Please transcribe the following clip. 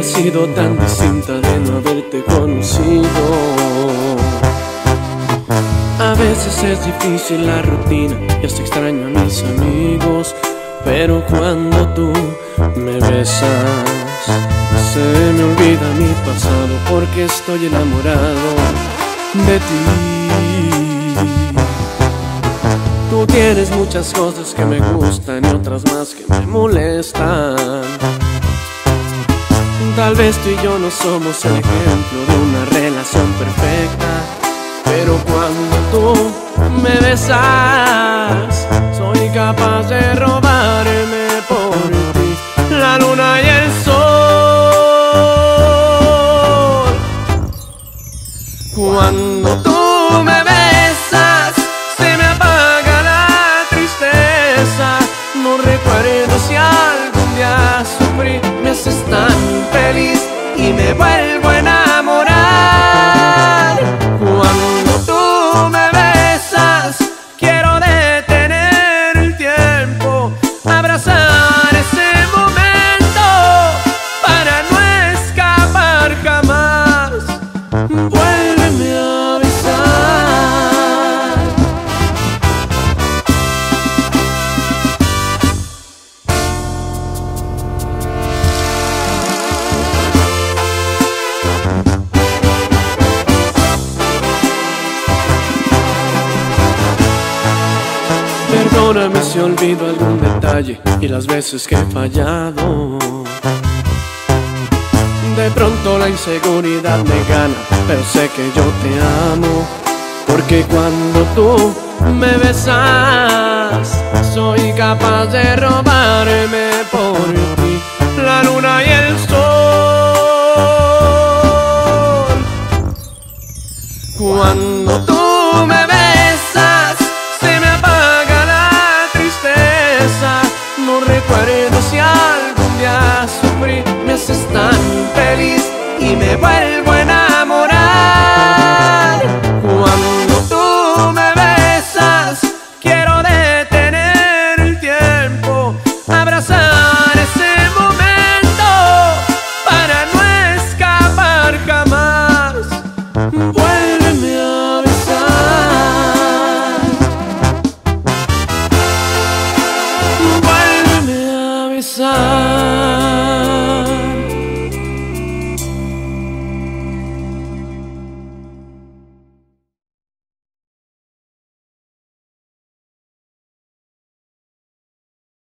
ha sido tan distinta de no haberte conocido. A veces es difícil la rutina y hasta extraño a mis amigos, pero cuando tú me besas se me olvida mi pasado, porque estoy enamorado de ti. Tú tienes muchas cosas que me gustan y otras más que me molestan. Tal vez tú y yo no somos el ejemplo de una relación perfecta, pero cuando tú me besas soy capaz de robarme por ti la luna y el sol. Cuando tú me besas se me apaga la tristeza. No recuerdo si algún día sufrí. Me haces tan feliz y me vuelvo a enamorar. Cuando tú me besas quiero detener el tiempo, abrazar ese momento para no escapar jamás. Vuélveme a besar. Perdóname si olvido algún detalle y las veces que he fallado. De pronto la inseguridad me gana, pero sé que yo te amo, porque cuando tú me besas soy capaz de robarme por ti la luna y el sol. Cuando tú me besas se me apaga la tristeza. No recuerdo si algún día sufrí. Me haces tan feliz y me vuelvo a enamorar. Cuando tú me besas quiero detener el tiempo, abrazar ese momento para no escapar jamás. Vuélveme a besar. Vuélveme a besar.